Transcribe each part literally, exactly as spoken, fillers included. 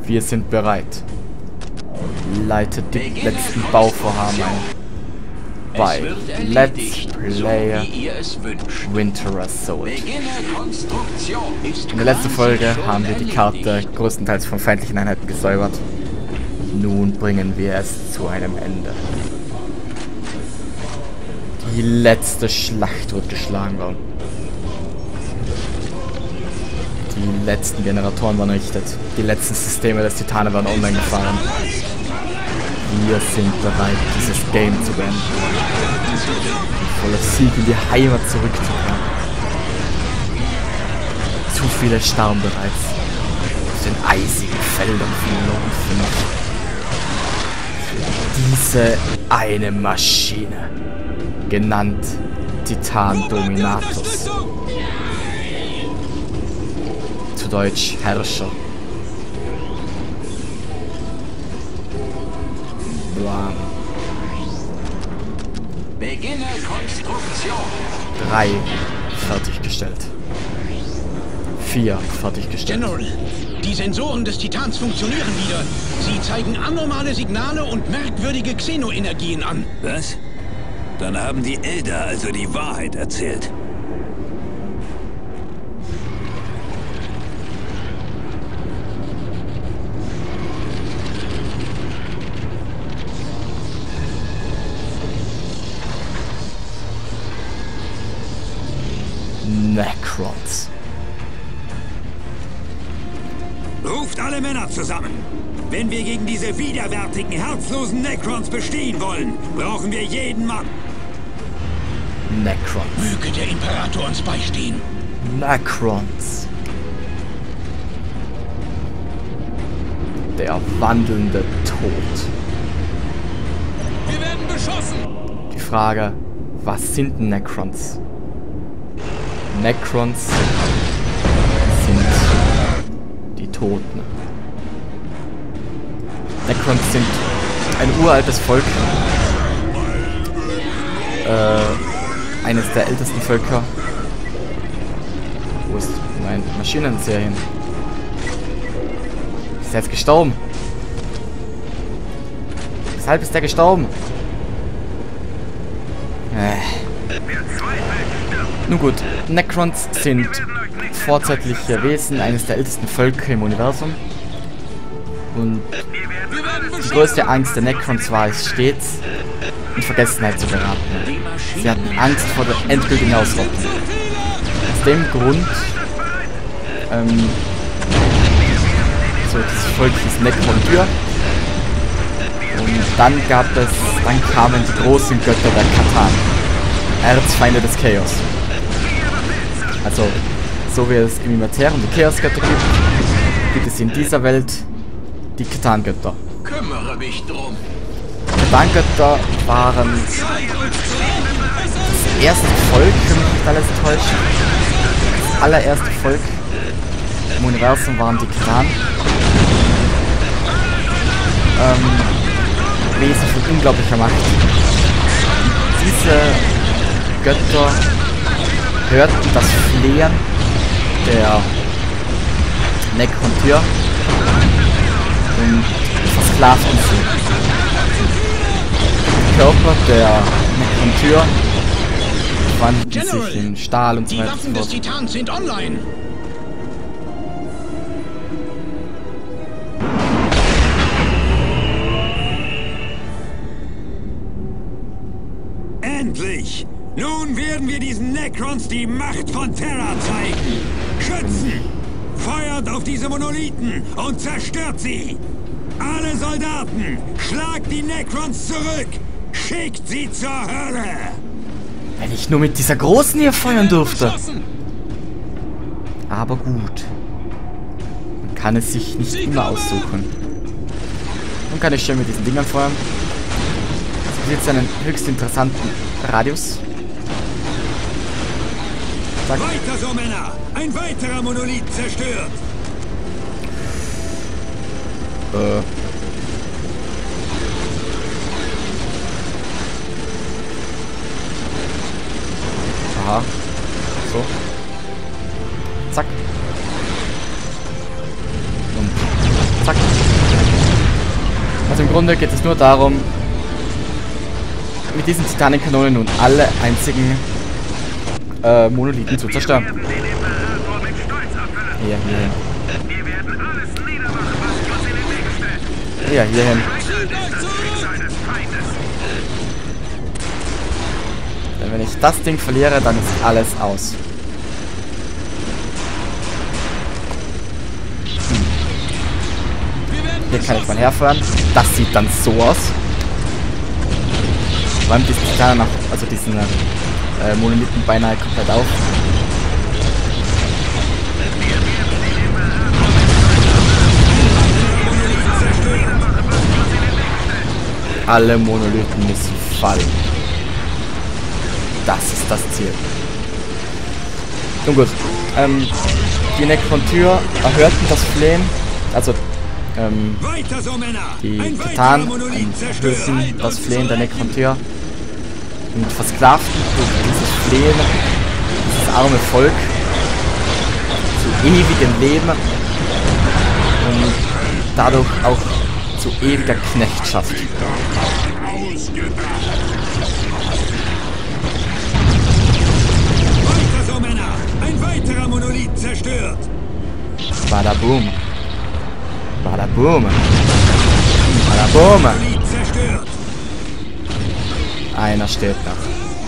Wir sind bereit. Leitet die letzten Bauvorhaben ein. Bei Let's Play Winter Assault. In der letzten Folge haben wir die Karte größtenteils von feindlichen Einheiten gesäubert. Nun bringen wir es zu einem Ende. Die letzte Schlacht wird geschlagen worden. Die letzten Generatoren waren errichtet. Die letzten Systeme des Titanen waren online gefahren. Wir sind bereit, dieses Game zu beenden. Und voller Sieg in die Heimat zurückzukehren. Zu viele starben bereits. Auf den eisigen Feldern von London. Diese eine Maschine, genannt Titan Dominatus. Zu Deutsch Herrscher. Blam. Beginne Konstruktion. Drei fertiggestellt. Vier fertiggestellt. General, die Sensoren des Titans funktionieren wieder. Sie zeigen anormale Signale und merkwürdige Xenoenergien an. Was? Dann haben die Elder also die Wahrheit erzählt. Necrons. Ruft alle Männer zusammen. Wenn wir gegen diese widerwärtigen, herzlosen Necrons bestehen wollen, brauchen wir jeden Mann. Necrons. Möge der Imperator uns beistehen. Necrons. Der wandelnde Tod. Wir werden beschossen. Die Frage, was sind Necrons? Necrons sind die Toten. Necrons sind ein uraltes Volk. Äh, eines der ältesten Völker. Wo ist mein Maschinenseher hin? Ist er jetzt gestorben? Weshalb ist der gestorben? Äh. Nun gut, Necrons sind vorzeitliche Wesen, eines der ältesten Völker im Universum. Und die größte Angst der Necrons war es stets, in Vergessenheit zu geraten. Sie hatten Angst vor der endgültigen Ausrottung. Aus dem Grund, ähm, so dieses Volk hieß Necron-Tyr. Und dann gab es, dann kamen die großen Götter der Katan, Erzfeinde des Chaos. Also, so wie es im Immaterium die Chaos-Götter gibt, gibt es in dieser Welt die Katan-Götter. Kümmere mich drum. Katan-Götter waren das erste Volk, wenn mich nicht alles täuscht. Das allererste Volk im Universum waren die Katan. Ähm, Wesen von unglaublicher Macht. Diese Götter hörten das Flehen der Necron-Tyr und versklavten sie. Die Körper der Necron-Tyr wandelten sich in Stahl und so weiter. Die Waffen des Titans sind online. Endlich! Nun werden wir diesen Necrons die Macht von Terra zeigen. Schützen! Feuert auf diese Monolithen und zerstört sie! Alle Soldaten, schlagt die Necrons zurück! Schickt sie zur Hölle! Wenn ich nur mit dieser Großen hier feuern durfte. Aber gut. Man kann es sich nicht immer aussuchen. Nun kann ich schön mit diesen Dingern feuern. Das hat jetzt einen höchst interessanten Radius. Zack. Weiter so, Männer! Ein weiterer Monolith zerstört! Äh. Aha. So. Zack. Und zack. Zack. Also im Grunde geht es nur darum, mit diesen Titanenkanonen nun alle einzigen äh, Monolithen zu zerstören. Hier, hier hin. Ja, hier hin. Denn wenn ich das Ding verliere, dann ist alles aus. Hm. Hier kann ich mal herfahren. Das sieht dann so aus. Vor allem diesen Titan noch, also diesen äh, Monolithen beinahe komplett auf. Alle Monolithen müssen fallen. Das ist das Ziel. Nun gut. Ähm, die Necron-Tür erhörten das Flehen. Also, ähm, die Titanen erhöhten das Flehen der Necron-Tür und versklavten durch dieses Flehen dieses arme Volk zu ewigem Leben und dadurch auch zu ewiger Knechtschaft. Weiter so, Männer! Ein weiterer Monolith zerstört! Bada boom. Bada boom. Bada boom. Monolith zerstört! Einer steht noch.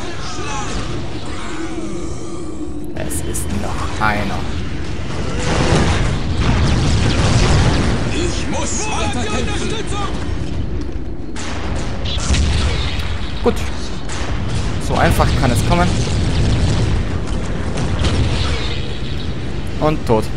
Es ist noch einer. Ich muss weiterkämpfen. Gut. So einfach kann es kommen. Und tot.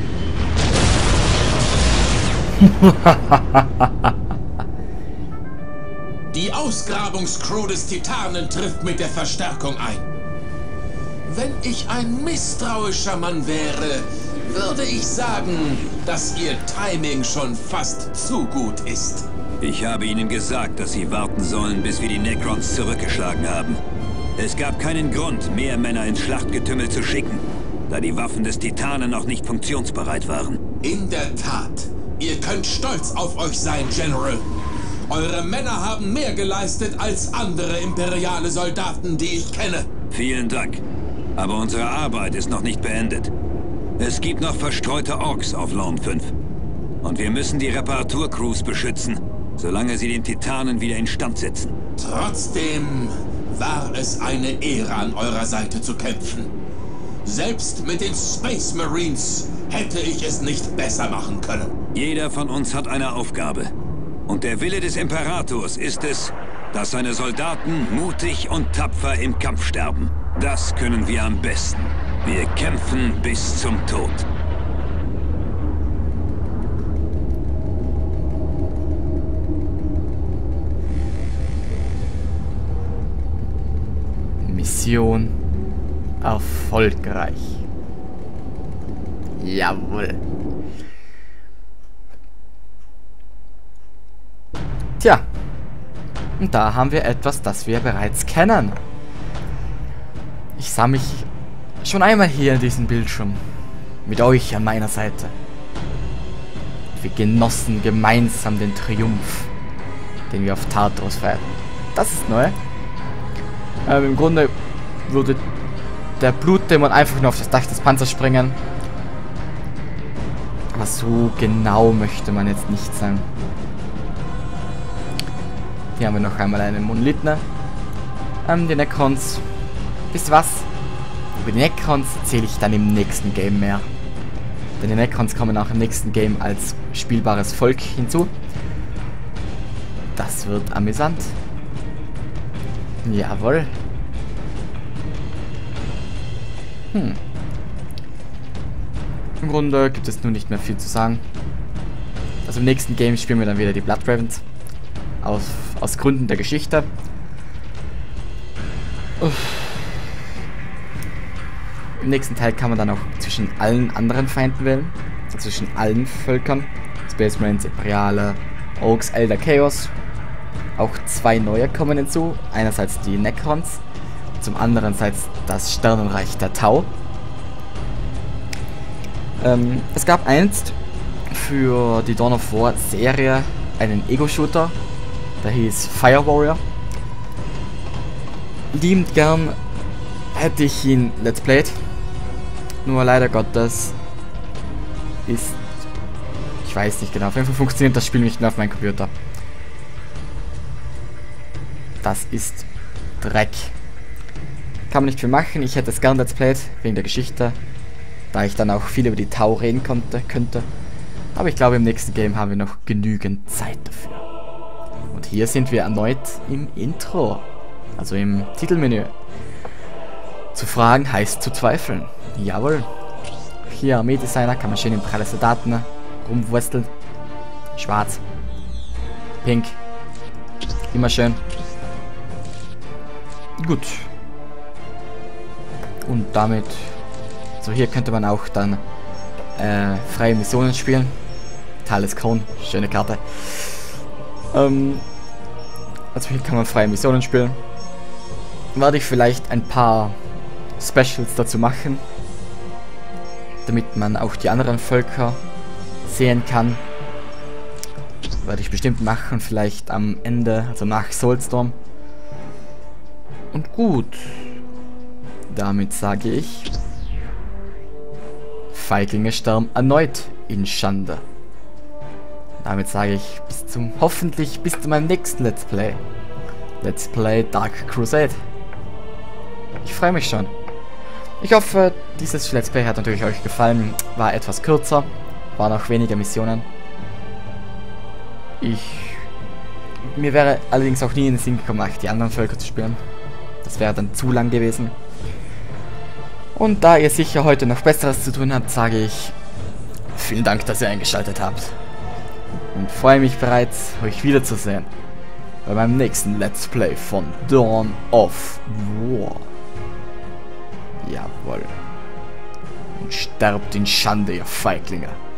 Die Ausgrabungscrew des Titanen trifft mit der Verstärkung ein. Wenn ich ein misstrauischer Mann wäre, würde ich sagen, dass Ihr Timing schon fast zu gut ist. Ich habe Ihnen gesagt, dass Sie warten sollen, bis wir die Necrons zurückgeschlagen haben. Es gab keinen Grund, mehr Männer ins Schlachtgetümmel zu schicken, da die Waffen des Titanen noch nicht funktionsbereit waren. In der Tat. Ihr könnt stolz auf euch sein, General. Eure Männer haben mehr geleistet als andere imperiale Soldaten, die ich kenne. Vielen Dank. Aber unsere Arbeit ist noch nicht beendet. Es gibt noch verstreute Orks auf Lorn fünf. Und wir müssen die Reparaturcrews beschützen, solange sie den Titanen wieder instand setzen. Trotzdem war es eine Ehre, an eurer Seite zu kämpfen. Selbst mit den Space Marines hätte ich es nicht besser machen können. Jeder von uns hat eine Aufgabe. Und der Wille des Imperators ist es, dass seine Soldaten mutig und tapfer im Kampf sterben. Das können wir am besten. Wir kämpfen bis zum Tod. Mission erfolgreich. Jawohl. Tja. Und da haben wir etwas, das wir bereits kennen. Ich sah mich schon einmal hier in diesem Bildschirm. Mit euch an meiner Seite. Wir genossen gemeinsam den Triumph, den wir auf Tartarus feierten. Das ist neu. Ähm, Im Grunde würde der Blutdämon einfach nur auf das Dach des Panzers springen. Aber so genau möchte man jetzt nicht sein. Hier haben wir noch einmal einen Monolithen. Ähm, die Necrons. Wisst ihr was? Über die Necrons erzähle ich dann im nächsten Game mehr. Denn die Necrons kommen auch im nächsten Game als spielbares Volk hinzu. Das wird amüsant. Jawohl. Hm. Im Grunde gibt es nun nicht mehr viel zu sagen. Also im nächsten Game spielen wir dann wieder die Blood Ravens. Aus, aus Gründen der Geschichte. Uff. Im nächsten Teil kann man dann auch zwischen allen anderen Feinden wählen. Also zwischen allen Völkern. Space Marines, Imperiale, Orks, Elder Chaos. Auch zwei neue kommen hinzu. Einerseits die Necrons. Zum anderen das Sternenreich der Tau. Ähm, es gab einst für die Dawn of War Serie einen Ego-Shooter, der hieß Fire Warrior. Liebend gern hätte ich ihn Let's Played, nur leider Gottes ist, ich weiß nicht genau, auf jeden Fall funktioniert das Spiel nicht mehr auf meinem Computer. Das ist Dreck. Kann man nicht viel machen, ich hätte es gern Let's Played, wegen der Geschichte, da ich dann auch viel über die Tau reden konnte, könnte. Aber ich glaube, im nächsten Game haben wir noch genügend Zeit dafür. Und hier sind wir erneut im Intro, also im Titelmenü. Zu fragen heißt zu zweifeln. Jawohl. Hier Armee-Designer, kann man schön in pralle Soldaten rumwursteln. Schwarz. Pink. Immer schön. Gut. Und damit, so hier könnte man auch dann äh, freie Missionen spielen. Thales Kron, schöne Karte. Ähm, also hier kann man freie Missionen spielen. Werde ich vielleicht ein paar Specials dazu machen, damit man auch die anderen Völker sehen kann. Werde ich bestimmt machen, vielleicht am Ende, also nach Soulstorm. Und gut, damit sage ich, Feiglinge sterben erneut in Schande. Damit sage ich bis zum, hoffentlich bis zu meinem nächsten Let's Play. Let's Play Dark Crusade. Ich freue mich schon. Ich hoffe, dieses Let's Play hat natürlich euch gefallen. War etwas kürzer, waren auch weniger Missionen. Ich... Mir wäre allerdings auch nie in den Sinn gekommen, die anderen Völker zu spielen. Das wäre dann zu lang gewesen. Und da ihr sicher heute noch Besseres zu tun habt, sage ich vielen Dank, dass ihr eingeschaltet habt. Und freue mich bereits, euch wiederzusehen bei meinem nächsten Let's Play von Dawn of War. Jawohl. Und sterbt in Schande, ihr Feiglinge.